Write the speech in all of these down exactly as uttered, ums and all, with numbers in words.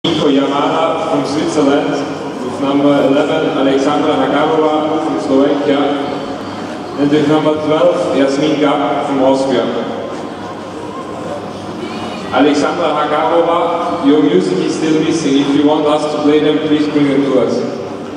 Yamada from Switzerland, with number eleven Alexandra Hagarova from Slovakia, and with number twelve Jasmin Gab from Austria. Alexandra Hagarova, your music is still missing. If you want us to play them, please bring them to us.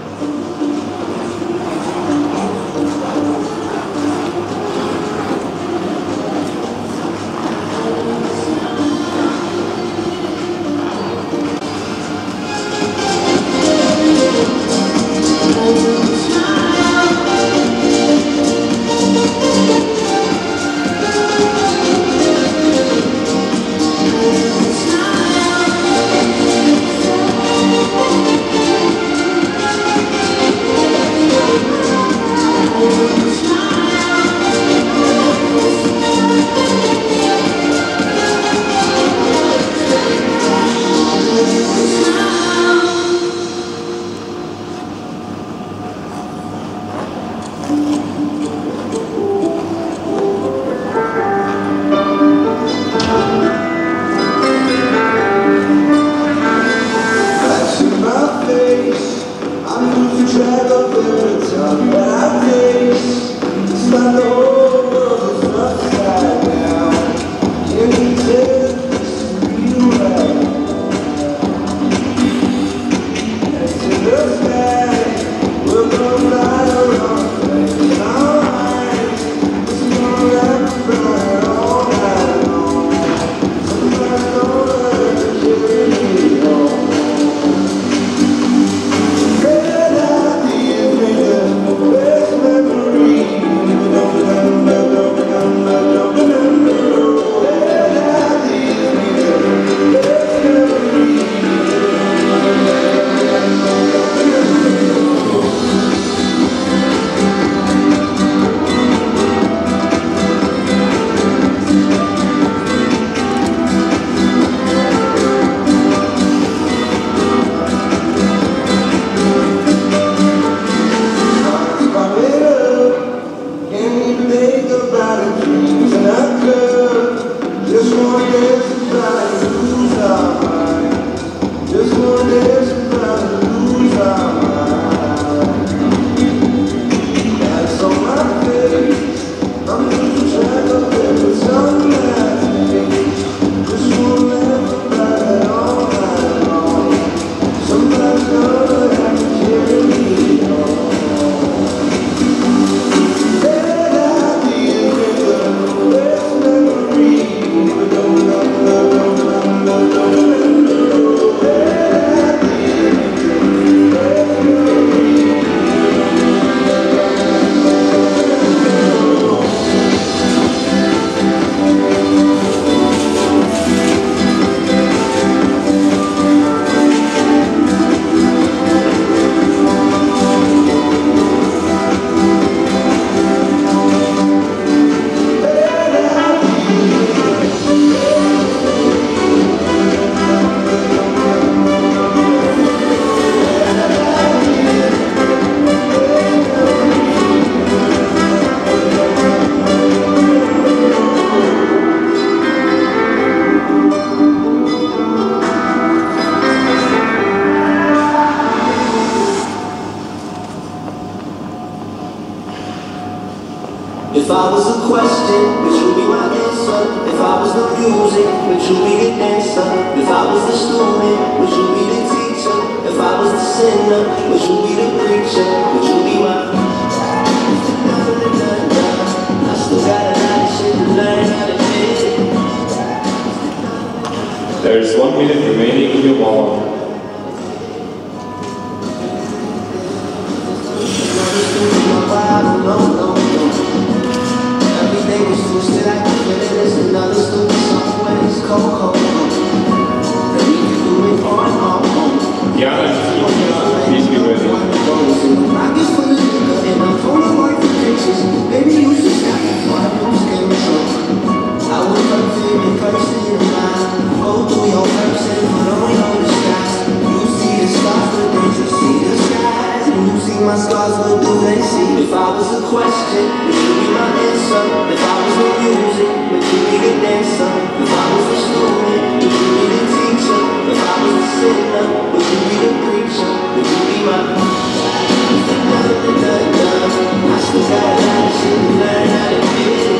If I was a question, would you be my answer? If I was the music, would you be the dancer? If I was the student, would you be the teacher? If I was the sinner, would you be the preacher? Would you be my... I still got a lot of shit to learn how to do. There is one minute remaining in your monologue. Yeah, please be ready. Maybe you should stop before I lose control. I would come to you in person in mind. Go through your person, but only sinner? Would you be the preacher? Would you be my I still got a lot of shit to learn how to do.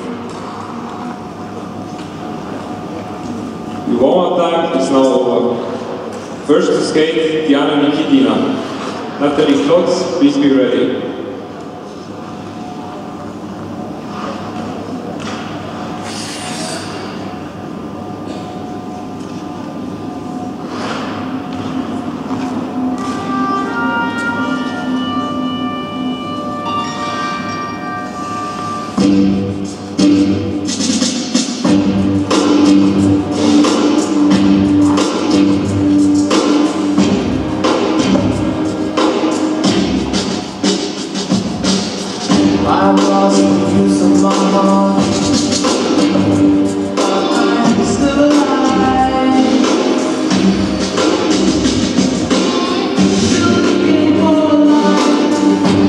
The warm-up time is now over. First to skate, Nikitina. Natalie Klotz, please be ready. I lost the use of my heart, but I'm still alive. Still looking for a life.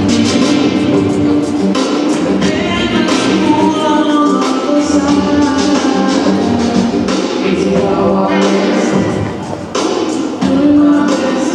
And then I school on the other side. It's how I rest, doing my best.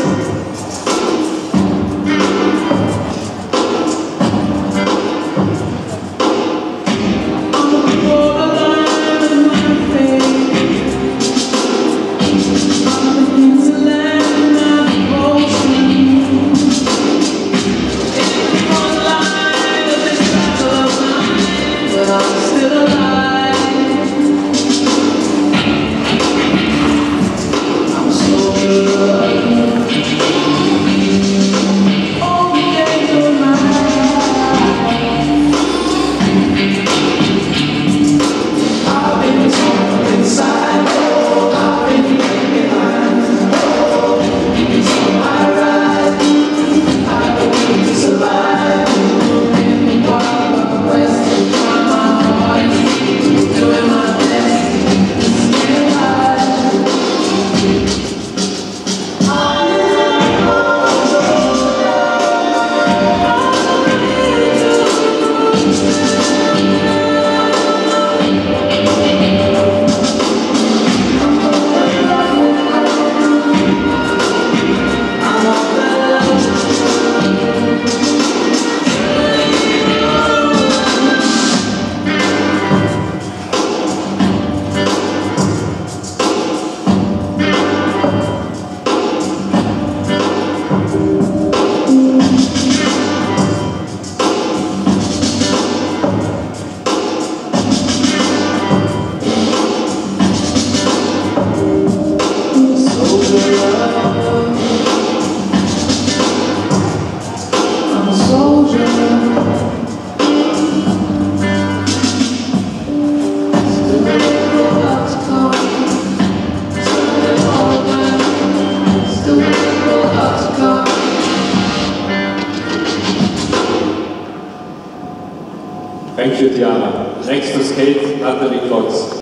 Thank you, Diana. Next to skate, Natalie Klotz.